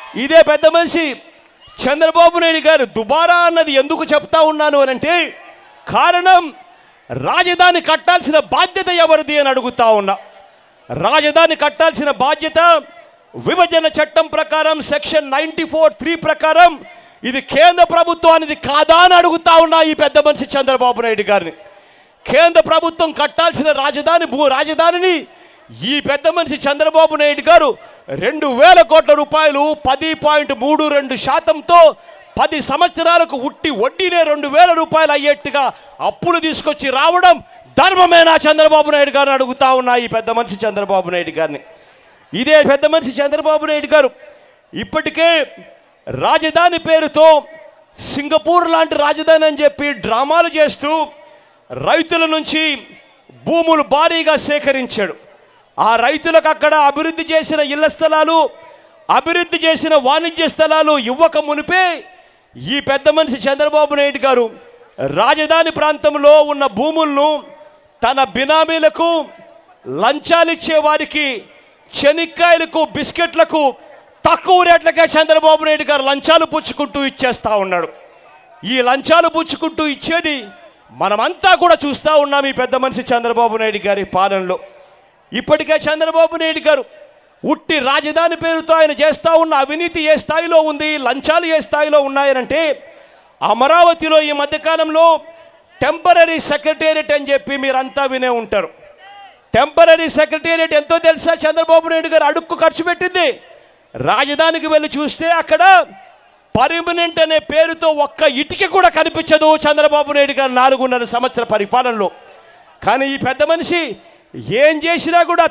ఇదే పెద్ద మనిషి చంద్రబాబు నాయుడు గారు దుబారా అన్నది ఎందుకు చెప్తా ఉన్నాను అనంటే, కారణం రాజధాని కట్టాల్సిన బాధ్యత ఎవరిది అని అడుగుతా ఉన్నా. రాజధాని కట్టాల్సిన బాధ్యత విభజన చట్టం ప్రకారం సెక్షన్ 94(3) ప్రకారం ఇది కేంద్ర ప్రభుత్వానికి కాదా అని అడుగుతా ఉన్నా ఈ పెద్ద మనిషి చంద్రబాబు నాయుడు గారిని. కేంద్ర ప్రభుత్వం కట్టాల్సిన రాజధానిని ఈ పెద్ద మనిషి చంద్రబాబు నాయుడు గారు 2,000 కోట్ల రూపాయలు 10.32%తో 10 సంవత్సరాలకు ఉట్టి వడ్డీనే 2,000 రూపాయలు అయ్యేట్టుగా అప్పులు తీసుకొచ్చి రావడం ధర్మమేనా చంద్రబాబు నాయుడు గారిని అడుగుతా ఉన్నా ఈ పెద్ద మనిషి చంద్రబాబు నాయుడు గారిని. ఇదే పెద్ద మనిషి చంద్రబాబు నాయుడు గారు ఇప్పటికే రాజధాని పేరుతో సింగపూర్ లాంటి రాజధాని అని చెప్పి డ్రామాలు చేస్తూ రైతుల నుంచి భూములు భారీగా సేకరించాడు. ఆ రైతులకు అక్కడ అభివృద్ధి చేసిన ఇళ్ల స్థలాలు, అభివృద్ధి చేసిన వాణిజ్య స్థలాలు ఇవ్వక మునిపే ఈ పెద్ద మనిషి చంద్రబాబు నాయుడు గారు రాజధాని ప్రాంతంలో ఉన్న భూములను తన బినామీలకు, లంచాలిచ్చే వారికి, చెనిక్కాయలకు, బిస్కెట్లకు తక్కువ రేట్లకే చంద్రబాబు నాయుడు గారు లంచాలు పుచ్చుకుంటూ ఇచ్చేస్తూ ఉన్నాడు. ఈ లంచాలు పుచ్చుకుంటూ ఇచ్చేది మనమంతా కూడా చూస్తూ ఉన్నాం ఈ పెద్ద మనిషి చంద్రబాబు నాయుడు గారి పాలనలో. ఇప్పటికే చంద్రబాబు నాయుడు గారు ఉట్టి రాజధాని పేరుతో ఆయన చేస్తూ ఉన్న అవినీతి ఏ స్థాయిలో ఉంది, లంచాలు ఏ స్థాయిలో ఉన్నాయనంటే, అమరావతిలో ఈ మధ్యకాలంలో టెంపరరీ సెక్రటేరియట్ అని చెప్పి మీరంతా వినే ఉంటారు. టెంపరరీ సెక్రటేరియట్ ఎంతో తెలుసా? చంద్రబాబు నాయుడు గారు అడుక్కు ఖర్చు పెట్టింది. రాజధానికి వెళ్ళి చూస్తే అక్కడ పర్మనెంట్ అనే పేరుతో ఒక్క ఇటుక కూడా కనిపించదు చంద్రబాబు నాయుడు గారు 4.5 సంవత్సర పరిపాలనలో. కానీ ఈ పెద్ద మనిషి ఏం చేసినా కూడా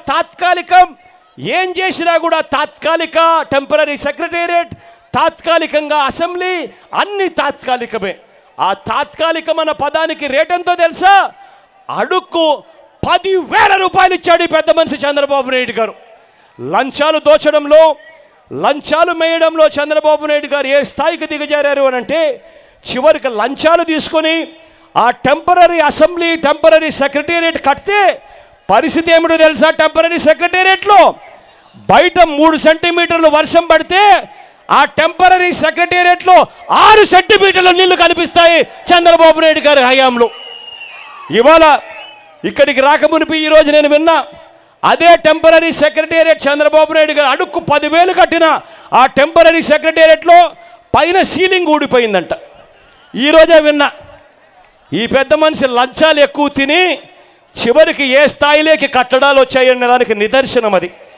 తాత్కాలిక టెంపరరీ సెక్రటేరియట్, తాత్కాలికంగా అసెంబ్లీ, అన్ని తాత్కాలికమే. ఆ తాత్కాలికమైన పదానికి రేట్ ఎంతో తెలుసా? అడుక్కు 10,000 రూపాయలు ఇచ్చాడు ఈ పెద్ద మనిషి చంద్రబాబు నాయుడు గారు. లంచాలు దోచడంలో, లంచాలు మేయడంలో చంద్రబాబు నాయుడు గారు ఏ స్థాయికి దిగజారారు అని అంటే, చివరికి లంచాలు తీసుకొని ఆ టెంపరరీ అసెంబ్లీ, టెంపరరీ సెక్రటేరియట్ కడితే పరిస్థితి ఏమిటో తెలుసా? టెంపరరీ సెక్రటేరియట్లో బయట 3 సెంటీమీటర్లు వర్షం పడితే ఆ టెంపరరీ సెక్రటేరియట్లో 6 సెంటీమీటర్ల నీళ్లు కనిపిస్తాయి చంద్రబాబు నాయుడు గారి హయాంలో. ఇవాళ ఇక్కడికి రాకమునిపి ఈరోజు నేను విన్నా, అదే టెంపరరీ సెక్రటేరియట్ చంద్రబాబు నాయుడు గారు అడుక్కు 10,000 కట్టిన ఆ టెంపరరీ సెక్రటేరియట్లో పైన సీలింగ్ ఊడిపోయిందంట. ఈరోజే విన్నా. ఈ పెద్ద మనిషి లంచాలు ఎక్కువ తిని చివరికి ఏ స్థాయిలోకి కట్టడాలు వచ్చాయనే దానికి నిదర్శనం అది.